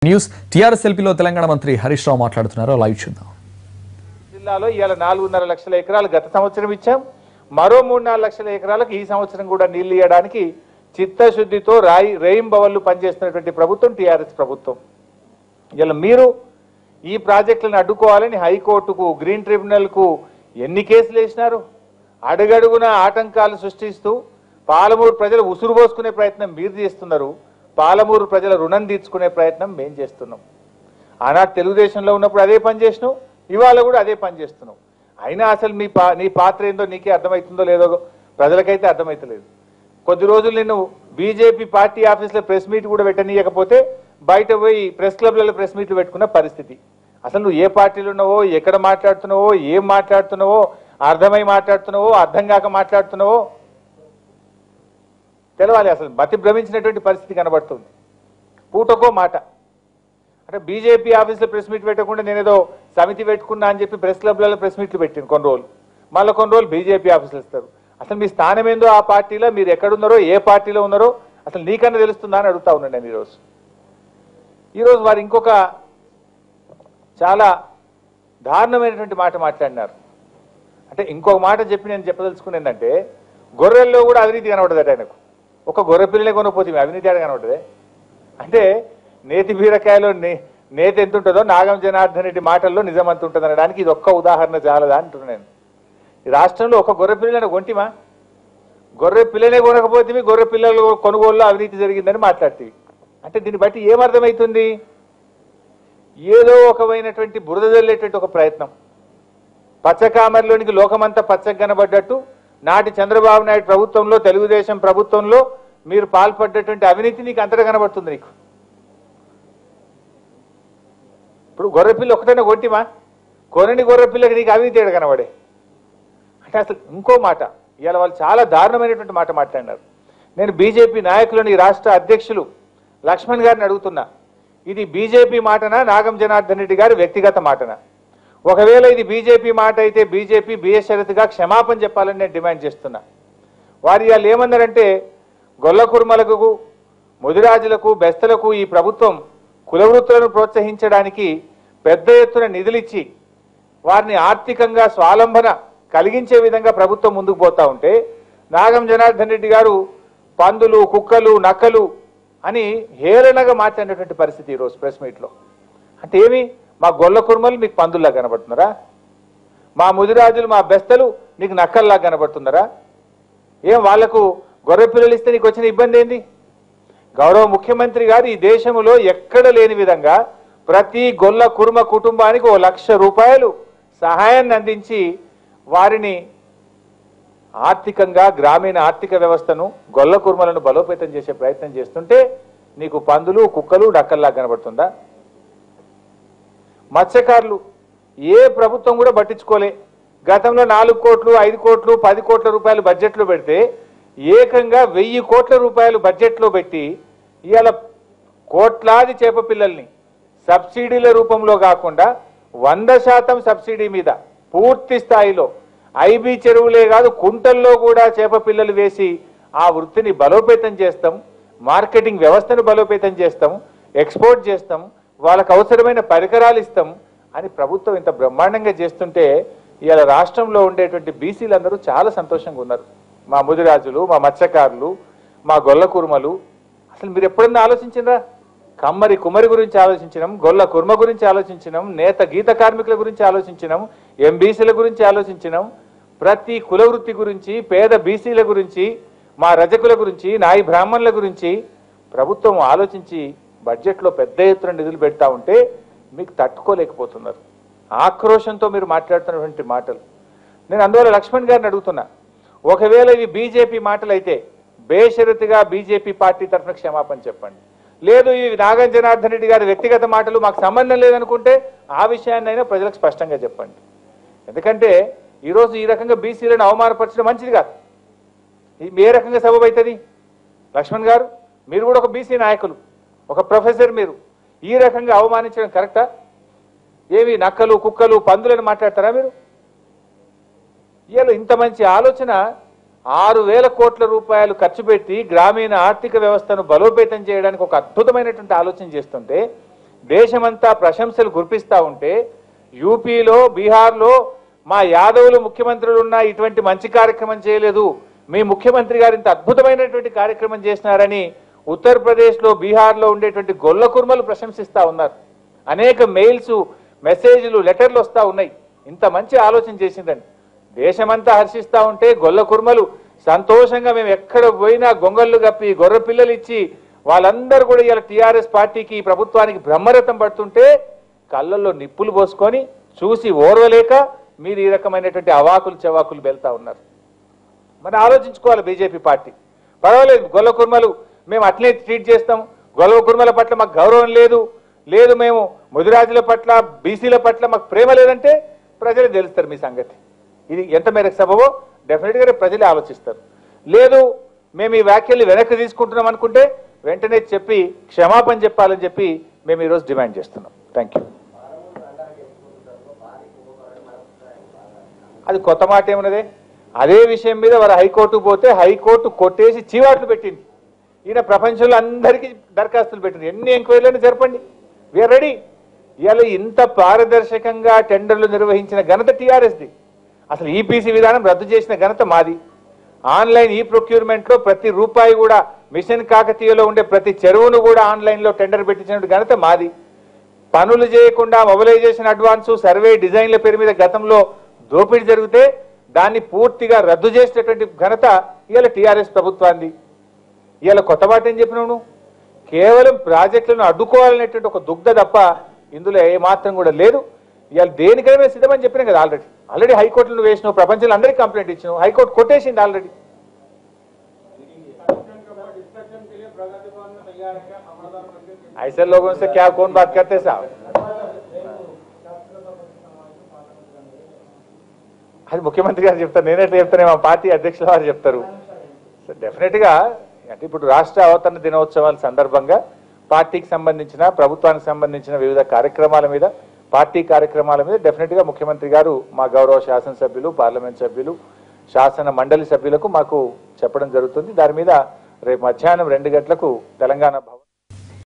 News. TRS ఎల్పీలో Telangana మంత్రి హరీష్ రావు మాట్లాడుతున్నారు. Live చూద్దాం. జిల్లాలో ఇవాళ 4.5 లక్షల ఎకరాలు గత సంవత్సరం ఇచ్చాం. మరో 3-4 లక్షల ఎకరాలకు ఈ సంవత్సరం కూడా నీళ్లు ఇవ్వడానికి చిత్తశుద్ధితో రేయింబవళ్లు పనిచేస్తున్నటువంటి ప్రభుత్వం టీఆర్ఎస్ ప్రభుత్వం. ఇలా మీరు ఈ ప్రాజెక్టులను అడ్డుకోవాలని హైకోర్టుకు, గ్రీన్ ట్రిబ్యునల్కు ఎన్ని కేసులు వేసినారు? అడుగడుగున ఆటంకాలు సృష్టిస్తూ పాలమూరు ప్రజలు ఉసురు పోసుకునే ప్రయత్నం మీరు చేస్తున్నారు. పాలమూరు ప్రజల రుణం తీర్చుకునే ప్రయత్నం మేము చేస్తున్నాం. ఆనాడు తెలుగుదేశంలో ఉన్నప్పుడు అదే పని చేసినావు, ఇవాళ కూడా అదే పని చేస్తున్నావు. అయినా అసలు నీ పాత్ర ఏందో నీకే అర్థమవుతుందో లేదో ప్రజలకైతే అర్థమవుతలేదు. కొద్ది రోజులు నిన్ను బీజేపీ పార్టీ ఆఫీసులో ప్రెస్ మీట్ కూడా పెట్టనీయకపోతే బయట పోయి ప్రెస్ క్లబ్లలో ప్రెస్ మీట్లు పెట్టుకున్న పరిస్థితి. అసలు నువ్వు ఏ పార్టీలో ఉన్నావో, ఎక్కడ మాట్లాడుతున్నావో, ఏం మాట్లాడుతున్నావో, అర్థమై మాట్లాడుతున్నావో, అర్థం కాక మాట్లాడుతున్నావో తెలవాలి. అసలు మతి భ్రమించినటువంటి పరిస్థితి కనబడుతుంది. పూటకో మాట అంటే బీజేపీ ఆఫీసులో ప్రెస్ మీట్ పెట్టకుండా నేనేదో సమితి పెట్టుకున్నా అని చెప్పి ప్రెస్ క్లబ్లలో ప్రెస్ మీట్లు పెట్టింది కొన్ని రోజులు, మళ్ళీ కొన్ని రోజులు బీజేపీ ఆఫీసులు ఇస్తారు. అసలు మీ స్థానం ఏందో ఆ పార్టీలో, మీరు ఎక్కడున్నారో, ఏ పార్టీలో ఉన్నారో అసలు నీకన్నా తెలుస్తుందా అని అడుగుతా ఉన్నాను నేను ఈరోజు. వారు ఇంకొక చాలా దారుణమైనటువంటి మాట మాట్లాడినారు. అంటే ఇంకొక మాట చెప్పి నేను చెప్పదలుచుకుని ఏంటంటే, గొర్రెల్లో కూడా అవినీతి కనబడదట ఆయనకు. ఒక గొర్రె పిల్లనే కొనకపోతే అవినీతి ఆడ కనబడదే. అంటే నేతి బీరకాయలో నేతి ఎంత ఉంటుందో నాగం జనార్దన్ రెడ్డి మాటల్లో నిజం అంత ఉంటుంది అనడానికి ఇది ఒక్క ఉదాహరణ చాలదా అంటున్నాను నేను. ఈ రాష్ట్రంలో ఒక గొర్రె పిల్లని కొంటిమా? గొర్రె పిల్లనే కొనకపోతే గొర్రె పిల్లలు కొనుగోలులో అవినీతి జరిగిందని మాట్లాడుతుంది. అంటే దీన్ని బట్టి ఏమర్థమవుతుంది? ఏదో ఒకమైనటువంటి బురద జల్లేటువంటి ఒక ప్రయత్నం. పచ్చకామరిలోనికి లోకమంతా పచ్చగా కనబడ్డట్టు నాటి చంద్రబాబు నాయుడు ప్రభుత్వంలో, తెలుగుదేశం ప్రభుత్వంలో మీరు పాల్పడ్డటువంటి అవినీతి నీకు అంతటా కనబడుతుంది. నీకు ఇప్పుడు గొర్రెపిల్ల ఒకటైనా కొట్టిమా? కొనని గొర్రెపిల్లకి నీకు అవినీతి ఏడ కనబడే? అంటే అసలు ఇంకో మాట ఇవాళ వాళ్ళు చాలా దారుణమైనటువంటి మాట మాట్లాడినారు. నేను బీజేపీ నాయకులని, రాష్ట్ర అధ్యక్షులు లక్ష్మణ్ గారిని అడుగుతున్నా, ఇది బీజేపీ మాటనా, నాగం జనార్దన్ రెడ్డి గారి వ్యక్తిగత మాటనా? ఒకవేళ ఇది బీజేపీ మాట అయితే బీజేపీ బేషరతుగా క్షమాపణ చెప్పాలని నేను డిమాండ్ చేస్తున్నా. వారు ఇవాళ ఏమన్నారంటే, గొల్ల కుర్మలకు, ముదిరాజులకు, బెస్తలకు ఈ ప్రభుత్వం కులవృత్తులను ప్రోత్సహించడానికి పెద్ద ఎత్తున నిధులిచ్చి వారిని ఆర్థికంగా స్వావలంబన కలిగించే విధంగా ప్రభుత్వం ముందుకు పోతా ఉంటే నాగం జనార్దన్ రెడ్డి గారు పందులు, కుక్కలు, నక్కలు అని హేళనగా మాట్లాడినటువంటి పరిస్థితి ఈరోజు ప్రెస్ మీట్లో. అంటే ఏమి, మా గొల్ల కుర్మలు మీకు పందుల్లా కనబడుతున్నారా? మా ముదిరాజులు, మా బెస్తలు నీకు నక్కల్లా కనబడుతున్నారా? ఏం వాళ్లకు గొర్రె పిల్లలు ఇస్తే నీకు వచ్చిన ఇబ్బంది ఏంది? గౌరవ ముఖ్యమంత్రి గారు ఈ దేశంలో ఎక్కడ లేని విధంగా ప్రతి గొల్ల కుర్మ కుటుంబానికి 1 లక్ష రూపాయలు సహాయాన్ని అందించి వారిని ఆర్థికంగా, గ్రామీణ ఆర్థిక వ్యవస్థను, గొల్ల కుర్మలను బలోపేతం చేసే ప్రయత్నం చేస్తుంటే నీకు పందులు, కుక్కలు, నక్కల్లా కనబడుతుందా? మత్స్యకారులు ఏ ప్రభుత్వం కూడా పట్టించుకోలే. గతంలో 4 కోట్లు, 5 కోట్లు, 10 కోట్ల రూపాయలు బడ్జెట్లో పెడితే ఏకంగా 1000 కోట్ల రూపాయలు బడ్జెట్లో పెట్టి ఇవాళ కోట్లాది చేప పిల్లల్ని సబ్సిడీల రూపంలో కాకుండా 100% సబ్సిడీ మీద పూర్తి స్థాయిలో ఐబీ చెరువులే కాదు కుంటల్లో కూడా చేప పిల్లలు వేసి ఆ వృత్తిని బలోపేతం చేస్తాం, మార్కెటింగ్ వ్యవస్థను బలోపేతం చేస్తాం, ఎక్స్పోర్ట్ చేస్తాం, వాళ్ళకు అవసరమైన పరికరాలు ఇస్తాం అని ప్రభుత్వం ఇంత బ్రహ్మాండంగా చేస్తుంటే ఇవాళ రాష్ట్రంలో ఉండేటువంటి బీసీలందరూ చాలా సంతోషంగా ఉన్నారు. మా ముదిరాజులు, మా మత్స్యకారులు, మా గొల్ల కుర్మలు. అసలు మీరు ఎప్పుడన్నా ఆలోచించినరా? కమ్మరి కుమ్మరి గురించి ఆలోచించినాం, గొల్ల కుర్మ గురించి ఆలోచించినాం, నేత గీత కార్మికుల గురించి ఆలోచించినాం, ఎంబీసీల గురించి ఆలోచించినాం, ప్రతి కుల వృత్తి గురించి, పేద బీసీల గురించి, మా రజకుల గురించి, నాయి బ్రాహ్మణుల గురించి ప్రభుత్వం ఆలోచించి బడ్జెట్లో పెద్ద ఎత్తున నిధులు పెడతా ఉంటే మీకు తట్టుకోలేకపోతున్నారు. ఆక్రోషంతో మీరు మాట్లాడుతున్నటువంటి మాటలు. నేను అందువల్ల లక్ష్మణ్ గారిని అడుగుతున్నా, ఒకవేళ ఇవి బీజేపీ మాటలు అయితే బేషరతుగా బీజేపీ పార్టీ తరఫున క్షమాపణ చెప్పండి. లేదు ఇవి నాగం జనార్దన్ రెడ్డి గారి వ్యక్తిగత మాటలు, మాకు సంబంధం లేదనుకుంటే ఆ విషయాన్నైనా ప్రజలకు స్పష్టంగా చెప్పండి. ఎందుకంటే ఈరోజు ఈ రకంగా బీసీలను అవమానపరచడం మంచిది కాదు. ఏ రకంగా సబబు అవుతుంది? లక్ష్మణ్ గారు, మీరు కూడా ఒక బీసీ నాయకులు, ఒక ప్రొఫెసర్, మీరు ఈ రకంగా అవమానించడం కరెక్టా? ఏవి నక్కలు, కుక్కలు, పందులను మాట్లాడతారా మీరు? ఇవాళ ఇంత మంచి ఆలోచన 6,000 కోట్ల రూపాయలు ఖర్చు పెట్టి గ్రామీణ ఆర్థిక వ్యవస్థను బలోపేతం చేయడానికి ఒక అద్భుతమైనటువంటి ఆలోచన చేస్తుంటే దేశమంతా ప్రశంసలు కురిపిస్తా ఉంటే యూపీలో బీహార్లో మా యాదవులు ముఖ్యమంత్రులు ఉన్న ఇటువంటి మంచి కార్యక్రమం చేయలేదు, మీ ముఖ్యమంత్రి గారు ఇంత అద్భుతమైనటువంటి కార్యక్రమం చేసినారని ఉత్తరప్రదేశ్లో బీహార్లో ఉండేటువంటి గొల్ల కుర్మలు ప్రశంసిస్తా ఉన్నారు. అనేక మెయిల్స్ మెసేజ్లు లెటర్లు వస్తూ ఉన్నాయి. ఇంత మంచి ఆలోచన చేసిందని దేశమంతా హర్షిస్తూ ఉంటే గొల్ల కుర్మలు సంతోషంగా మేము ఎక్కడ పోయినా గొంగళ్ళు కప్పి గొర్రె పిల్లలు ఇచ్చి వాళ్ళందరూ కూడా ఇలా టీఆర్ఎస్ పార్టీకి ప్రభుత్వానికి బ్రహ్మరథం పడుతుంటే కళ్ళల్లో నిప్పులు పోసుకొని చూసి ఓర్వలేక మీరు ఈ రకమైనటువంటి అవాకులు చెవాకులు వెళ్తా ఉన్నారు. మరి ఆలోచించుకోవాలి బీజేపీ పార్టీ. పర్వాలేదు గొల్ల కుర్మలు మేము అట్లే ట్రీట్ చేస్తాం, గొల్ల కుర్మల పట్ల మాకు గౌరవం లేదు మేము ముదిరాజుల పట్ల బీసీల పట్ల మాకు ప్రేమ లేదంటే ప్రజలు తెలుస్తారు మీ సంగతి. ఇది ఎంత మేరకు సబబో డెఫినెట్గా ప్రజలే ఆలోచిస్తారు. లేదు మేము ఈ వ్యాఖ్యల్ని వెనక్కి తీసుకుంటున్నాం అనుకుంటే వెంటనే చెప్పి క్షమాపణ చెప్పాలని చెప్పి మేము ఈరోజు డిమాండ్ చేస్తున్నాం. Thank you. అది కొత్త మాట ఏమున్నదే, అదే విషయం మీద వారు హైకోర్టుకు పోతే హైకోర్టు కొట్టేసి చీవాట్లు పెట్టింది. ఈయన ప్రపంచంలో అందరికీ దరఖాస్తులు పెట్టింది. ఎన్ని ఎంక్వైరీలను జరపండి, వీఆర్ రెడీ. ఇవాళ ఇంత పారదర్శకంగా టెండర్లు నిర్వహించిన ఘనత టీఆర్ఎస్ది. అసలు ఈపీసీ విధానం రద్దు చేసిన ఘనత మాది. ఆన్లైన్ ఈ ప్రొక్యూర్మెంట్లో ప్రతి రూపాయి కూడా మిషన్ కాకతీయలో ఉండే ప్రతి చెరువును కూడా ఆన్లైన్లో టెండర్ పెట్టించిన ఘనత మాది. పనులు చేయకుండా మొబిలైజేషన్ అడ్వాన్సు సర్వే డిజైన్ల పేరు మీద గతంలో దోపిడీ జరిగితే దాన్ని పూర్తిగా రద్దు చేసినటువంటి ఘనత ఇవాళ టీఆర్ఎస్ ప్రభుత్వాన్ని. ఇవాళ కొత్త మాట ఏం చెప్పినావు, కేవలం ప్రాజెక్టులను అడ్డుకోవాలనేటువంటి ఒక దుగ్ధ తప్ప ఇందులో ఏమాత్రం కూడా లేదు. ఇవాళ దేనికైనా సిద్ధమని చెప్పినాం కదా. ఆల్రెడీ హైకోర్టులో వేసినావు, ప్రపంచంలో అందరికీ కంప్లైంట్ ఇచ్చినావు, హైకోర్టు కొట్టేసింది ఆల్రెడీ. ऐसे लोगों से क्या कौन बात करते साहब? అది ముఖ్యమంత్రి గారు చెప్తారు, నేనైతే చెప్తానే, మా పార్టీ అధ్యక్షుల వారు చెప్తారు. డెఫినెట్గా అంటే ఇప్పుడు రాష్ట్ర అవతరణ దినోత్సవాల సందర్భంగా పార్టీకి సంబంధించిన ప్రభుత్వానికి సంబంధించిన వివిధ కార్యక్రమాల మీద పార్టీ కార్యక్రమాల మీద డెఫినెట్గా ముఖ్యమంత్రి గారు మా గౌరవ శాసనసభ్యులు పార్లమెంట్ సభ్యులు శాసన మండలి సభ్యులకు మాకు చెప్పడం జరుగుతుంది. దాని మీద రేపు మధ్యాహ్నం 2 గంటలకు తెలంగాణ